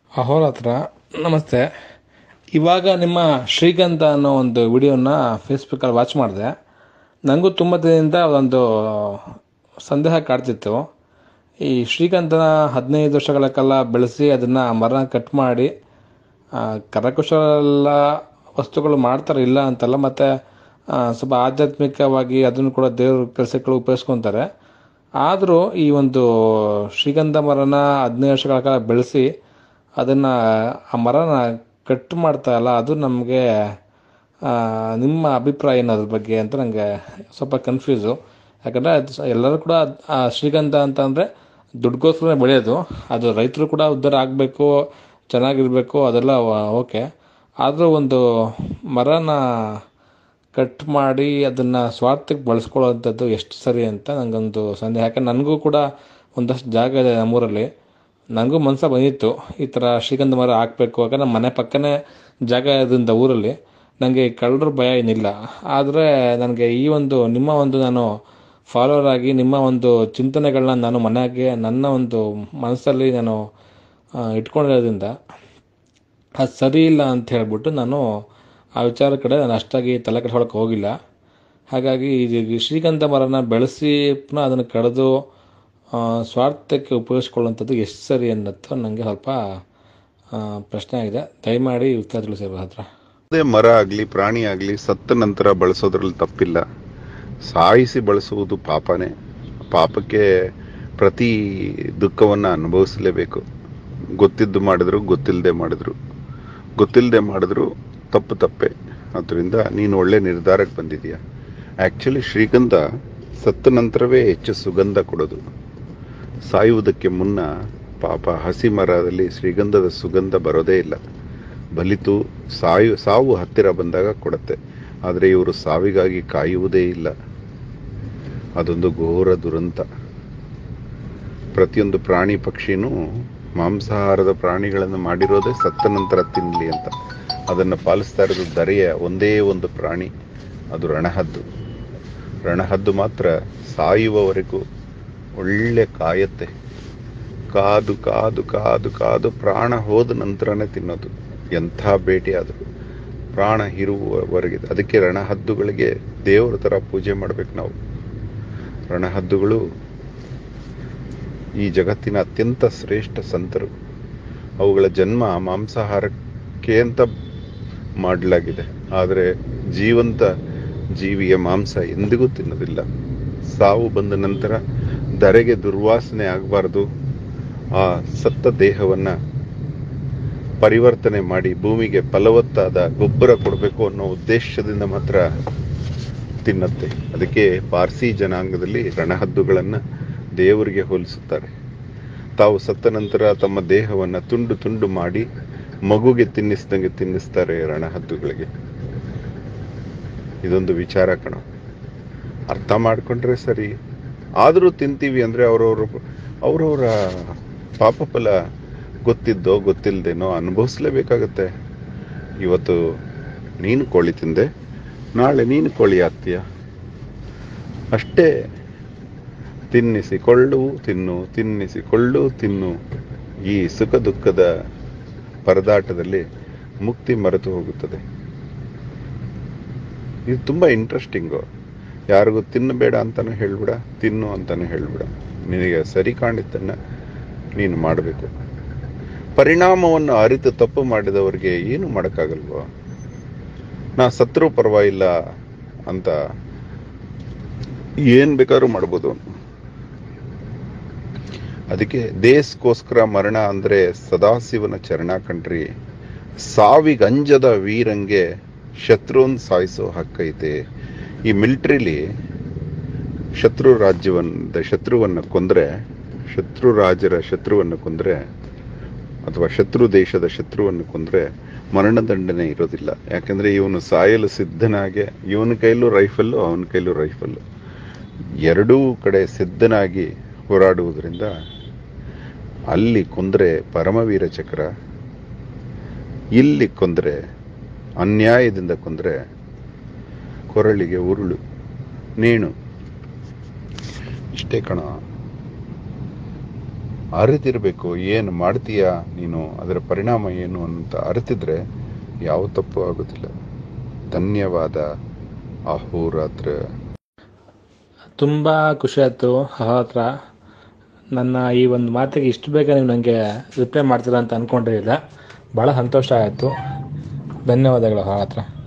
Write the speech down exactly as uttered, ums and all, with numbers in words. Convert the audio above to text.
ಅಹೋರಾತ್ರ ನಮಸ್ತೆ. ಇವಾಗ ನಿಮ್ಮ ಶ್ರೀಗಂಧ ಅನ್ನೋ ಒಂದು ವಿಡಿಯೋನ ಫೇಸ್ಬುಕ್ಕಲ್ಲಿ ವಾಚ್ ಮಾಡಿದೆ. ನನಗೂ ತುಂಬ ದಿನದಿಂದ ಒಂದು ಸಂದೇಹ ಕಾಡ್ತಿತ್ತು. ಈ ಶ್ರೀಗಂಧನ ಹದಿನೈದು ವರ್ಷಗಳ ಕಾಲ ಬೆಳೆಸಿ ಅದನ್ನು ಮರ ಕಟ್ ಮಾಡಿ ಕರಕುಶಲ ವಸ್ತುಗಳು ಮಾಡ್ತಾರೆ, ಇಲ್ಲ ಅಂತಲ್ಲ, ಮತ್ತು ಸ್ವಲ್ಪ ಆಧ್ಯಾತ್ಮಿಕವಾಗಿ ಅದನ್ನು ಕೂಡ ದೇವ್ರ ಕೆಲಸಗಳು ಉಪಯೋಗಿಸ್ಕೊತಾರೆ. ಆದರೂ ಈ ಒಂದು ಶ್ರೀಗಂಧ ಮರನ ಹದಿನೈದು ವರ್ಷಗಳ ಕಾಲ ಬೆಳೆಸಿ ಅದನ್ನು ಆ ಮರನ ಕಟ್ ಮಾಡ್ತಾರಲ್ಲ, ಅದು ನಮಗೆ ನಿಮ್ಮ ಅಭಿಪ್ರಾಯ ಏನು ಅದ್ರ ಬಗ್ಗೆ ಅಂತ ನನಗೆ ಸ್ವಲ್ಪ ಕನ್ಫ್ಯೂಸು. ಯಾಕಂದರೆ ಅದು ಎಲ್ಲರೂ ಕೂಡ ಆ ಶ್ರೀಗಂಧ ಅಂತ ಅಂದರೆ ದುಡ್ಡುಗೋಸ್ಕರ ಬೆಳೆಯೋದು. ಅದು ರೈತರು ಕೂಡ ಉದ್ಧಾರ ಆಗಬೇಕು, ಚೆನ್ನಾಗಿರಬೇಕು, ಅದೆಲ್ಲ ಓಕೆ. ಆದರೂ ಒಂದು ಮರನ ಕಟ್ ಮಾಡಿ ಅದನ್ನು ಸ್ವಾರ್ಥಕ್ಕೆ ಬಳಸ್ಕೊಳ್ಳೋವಂಥದ್ದು ಎಷ್ಟು ಸರಿ ಅಂತ ನನಗೊಂದು ಸಂದೇಹ. ಯಾಕಂದ್ರೆ ನನಗೂ ಕೂಡ ಒಂದಷ್ಟು ಜಾಗ ಇದೆ ನಮ್ಮೂರಲ್ಲಿ. ನನಗೂ ಮನಸ್ಸು ಬಂದಿತ್ತು ಈ ಥರ ಶ್ರೀಗಂಧ ಮರ ಹಾಕಬೇಕು. ಯಾಕಂದ್ರೆ ನಮ್ಮ ಮನೆ ಪಕ್ಕನೇ ಜಾಗ ಇರೋದ್ರಿಂದ ಊರಲ್ಲಿ ನನಗೆ ಕಳ್ಳರ ಭಯ ಏನಿಲ್ಲ. ಆದರೆ ನನಗೆ ಈ ಒಂದು ನಿಮ್ಮ ಒಂದು ನಾನು ಫಾಲೋವರ್ ಆಗಿ ನಿಮ್ಮ ಒಂದು ಚಿಂತನೆಗಳನ್ನ ನಾನು ಮನೆಗೆ ನನ್ನ ಒಂದು ಮನಸ್ಸಲ್ಲಿ ನಾನು ಇಟ್ಕೊಂಡಿರೋದ್ರಿಂದ ಅದು ಸರಿ ಇಲ್ಲ ಅಂತ ಹೇಳ್ಬಿಟ್ಟು ನಾನು ಆ ವಿಚಾರ ಕಡೆ ನಾನು ಅಷ್ಟಾಗಿ ತಲೆ ಕೆಡ್ಸ್ಕೊಳಕ್ಕೆ ಹೋಗಿಲ್ಲ. ಹಾಗಾಗಿ ಈ ಶ್ರೀಗಂಧ ಮರನ ಬೆಳೆಸಿ ಪುನಃ ಅದನ್ನು ಕಡಿದು ಸ್ವಾರ್ಥಕ್ಕೆ ಉಪಯೋಗಿಸ್ಕೊಳ್ಳುವಂಥದ್ದು ಎಷ್ಟು ಸರಿ ಅನ್ನೋದು ನನಗೆ ಸ್ವಲ್ಪ ಪ್ರಶ್ನೆ ಆಗಿದೆ. ದಯಮಾಡಿ ಉತ್ತರ ತಿಳಿಸಿರೋ ಹತ್ರ. ಅದೇ ಮರ ಆಗಲಿ ಪ್ರಾಣಿ ಆಗಲಿ ಸತ್ತ ನಂತರ ಬಳಸೋದ್ರಲ್ಲಿ ತಪ್ಪಿಲ್ಲ. ಸಾಯಿಸಿ ಬಳಸುವುದು ಪಾಪನೇ. ಪಾಪಕ್ಕೆ ಪ್ರತಿ ದುಃಖವನ್ನು ಅನುಭವಿಸಲೇಬೇಕು. ಗೊತ್ತಿದ್ದು ಮಾಡಿದ್ರು ಗೊತ್ತಿಲ್ಲದೆ ಮಾಡಿದ್ರು ಗೊತ್ತಿಲ್ಲದೆ ಮಾಡಿದ್ರು ತಪ್ಪು ತಪ್ಪೆ. ಅದರಿಂದ ನೀನು ಒಳ್ಳೆ ನಿರ್ಧಾರಕ್ಕೆ ಬಂದಿದೀಯ. ಆ್ಯಕ್ಚುಲಿ ಶ್ರೀಗಂಧ ಸತ್ತ ನಂತರವೇ ಹೆಚ್ಚು ಸುಗಂಧ ಕೊಡೋದು. ಸಾಯುವುದಕ್ಕೆ ಮುನ್ನ ಪಾಪ ಹಸಿ ಮರದಲ್ಲಿ ಶ್ರೀಗಂಧದ ಸುಗಂಧ ಬರೋದೇ ಇಲ್ಲ. ಬಲಿತು ಸಾಯು ಸಾವು ಹತ್ತಿರ ಬಂದಾಗ ಕೊಡುತ್ತೆ. ಆದರೆ ಇವರು ಸಾವಿಗಾಗಿ ಕಾಯುವುದೇ ಇಲ್ಲ. ಅದೊಂದು ಘೋರ ದುರಂತ. ಪ್ರತಿಯೊಂದು ಪ್ರಾಣಿ ಪಕ್ಷಿನೂ ಮಾಂಸಾಹಾರದ ಪ್ರಾಣಿಗಳನ್ನು ಮಾಡಿರೋದೇ ಸತ್ತ ನಂತರ ತಿನ್ನಲಿ ಅಂತ. ಅದನ್ನು ಪಾಲಿಸ್ತಾ ಇರೋದು ದರೆಯ ಒಂದೇ ಒಂದು ಪ್ರಾಣಿ, ಅದು ರಣಹದ್ದು. ರಣಹದ್ದು ಮಾತ್ರ ಸಾಯುವವರೆಗೂ ಒಳ್ಳೆ ಕಾಯತ್ತೆ. ಕಾದು ಕಾದು ಕಾದು ಕಾದು ಪ್ರಾಣ ಹೋದ ನಂತರನೇ ತಿನ್ನೋದು. ಎಂಥ ಬೇಟೆ ಆದರೂ ಪ್ರಾಣ ಇರುವವರೆಗೆ. ಅದಕ್ಕೆ ರಣಹದ್ದುಗಳಿಗೆ ದೇವರ ಥರ ಪೂಜೆ ಮಾಡಬೇಕು ನಾವು. ರಣಹದ್ದುಗಳು ಈ ಜಗತ್ತಿನ ಅತ್ಯಂತ ಶ್ರೇಷ್ಠ ಸಂತರು. ಅವುಗಳ ಜನ್ಮ ಮಾಂಸಾಹಾರಕ್ಕೆ ಅಂತ ಮಾಡಲಾಗಿದೆ. ಆದರೆ ಜೀವಂತ ಜೀವಿಯ ಮಾಂಸ ಎಂದಿಗೂ ತಿನ್ನೋದಿಲ್ಲ. ಸಾವು ಬಂದ ನಂತರ ಧರೆಗೆ ದುರ್ವಾಸನೆ ಆಗಬಾರ್ದು, ಆ ಸತ್ತ ದೇಹವನ್ನು ಪರಿವರ್ತನೆ ಮಾಡಿ ಭೂಮಿಗೆ ಫಲವತ್ತಾದ ಗೊಬ್ಬರ ಕೊಡಬೇಕು ಅನ್ನೋ ಉದ್ದೇಶದಿಂದ ಮಾತ್ರ ತಿನ್ನತ್ತೆ. ಅದಕ್ಕೆ ಪಾರ್ಸಿ ಜನಾಂಗದಲ್ಲಿ ರಣಹದ್ದುಗಳನ್ನು ದೇವರಿಗೆ ಹೋಲಿಸುತ್ತಾರೆ. ತಾವು ಸತ್ತ ನಂತರ ತಮ್ಮ ದೇಹವನ್ನು ತುಂಡು ತುಂಡು ಮಾಡಿ ಮಗುಗೆ ತಿನ್ನಿಸ್ದಂಗೆ ತಿನ್ನಿಸ್ತಾರೆ ರಣಹದ್ದುಗಳಿಗೆ. ಇದೊಂದು ವಿಚಾರ ಕಣ. ಅರ್ಥ ಮಾಡ್ಕೊಂಡ್ರೆ ಸರಿ. ಆದರೂ ತಿಂತೀವಿ ಅಂದರೆ ಅವರವರು ಅವರವರ ಪಾಪ ಫಲ ಗೊತ್ತಿದ್ದೋ ಗೊತ್ತಿಲ್ಲದೇನೋ ಅನುಭವಿಸ್ಲೇಬೇಕಾಗತ್ತೆ. ಇವತ್ತು ನೀನು ಕೋಳಿ ತಿಂದೆ, ನಾಳೆ ನೀನು ಕೋಳಿ ಆಗ್ತೀಯ. ಅಷ್ಟೇ. ತಿನ್ನಿಸಿಕೊಳ್ಳು ತಿನ್ನು, ತಿನ್ನಿಸಿಕೊಳ್ಳು ತಿನ್ನು. ಈ ಸುಖ ದುಃಖದ ಪರದಾಟದಲ್ಲಿ ಮುಕ್ತಿ ಮರೆತು ಹೋಗುತ್ತದೆ. ಇದು ತುಂಬ ಇಂಟ್ರೆಸ್ಟಿಂಗು. ಯಾರಿಗೂ ತಿನ್ನಬೇಡ ಅಂತಾನೆ ಹೇಳ್ಬಿಡ, ತಿನ್ನು ಅಂತಾನೆ ಹೇಳ್ಬಿಡ. ನಿನಗೆ ಸರಿ ಕಾಣಿದ್ದನ್ನು ನೀನು ಮಾಡಬೇಕು. ಪರಿಣಾಮವನ್ನು ಅರಿತು ತಪ್ಪು ಮಾಡಿದವರಿಗೆ ಏನು ಮಾಡೋಕ್ಕಾಗಲ್ವೋ. ನಾ ಸತ್ರೂ ಪರವಾಗಿಲ್ಲ ಅಂತ ಏನ್ ಬೇಕಾದ್ರೂ ಮಾಡ್ಬೋದು. ಅದಕ್ಕೆ ದೇಶಕ್ಕೋಸ್ಕರ ಮರಣ ಅಂದ್ರೆ ಸದಾಶಿವನ ಚರಣ ಕಣ್ರಿ. ಸಾವಿಗಂಜದ ವೀರಂಗೆ ಶತ್ರುನ್ ಸಾಯಿಸೋ ಹಕ್ಕೈತೆ. ಈ ಮಿಲಿಟರಿಲಿ ಶತ್ರು ರಾಜ್ಯವನ್ನ ಶತ್ರುವನ್ನು ಕೊಂದ್ರೆ, ಶತ್ರು ರಾಜರ ಶತ್ರುವನ್ನು ಕೊಂದ್ರೆ ಅಥವಾ ಶತ್ರು ದೇಶದ ಶತ್ರುವನ್ನು ಕೊಂದ್ರೆ ಮರಣದಂಡನೆ ಇರೋದಿಲ್ಲ. ಯಾಕಂದ್ರೆ ಇವನು ಸಾಯಲು ಸಿದ್ಧನಾಗೆ, ಇವನ ಕೈಲೂ ರೈಫಲ್ಲು ಅವನ ಕೈಲೂ ರೈಫಲ್ಲು, ಎರಡೂ ಕಡೆ ಸಿದ್ಧನಾಗಿ ಹೋರಾಡುವುದರಿಂದ ಅಲ್ಲಿ ಕೊಂದ್ರೆ ಪರಮವೀರ ಚಕ್ರ, ಇಲ್ಲಿ ಕೊಂದ್ರೆ ಅನ್ಯಾಯದಿಂದ ಕೊಂದ್ರೆ ಕೊರಳಿಗೆ ಉರುಳು ನೇಣು. ಇಷ್ಟೇ ಕಣ. ಅರಿತಿರ್ಬೇಕು. ಏನು ಮಾಡ್ತೀಯಾ ನೀನು, ಅದರ ಪರಿಣಾಮ ಏನು ಅಂತ ಅರಿತಿದ್ರೆ ಯಾವ ತಪ್ಪು ಆಗೋದಿಲ್ಲ. ಧನ್ಯವಾದ. ಅಹೋರಾತ್ರ. ತುಂಬ ಖುಷಿ ಆಯಿತು ಹತ್ರ ನನ್ನ ಈ ಒಂದು ಮಾತಿಗೆ ಇಷ್ಟು ಬೇಗ ನೀವು ನನಗೆ ರಿಪ್ಲೈ ಮಾಡ್ತೀರಾ ಅಂತ ಅಂದ್ಕೊಂಡಿರಲಿಲ್ಲ. ಭಾಳ ಸಂತೋಷ ಆಯಿತು. ಧನ್ಯವಾದಗಳು ಹತ್ರ.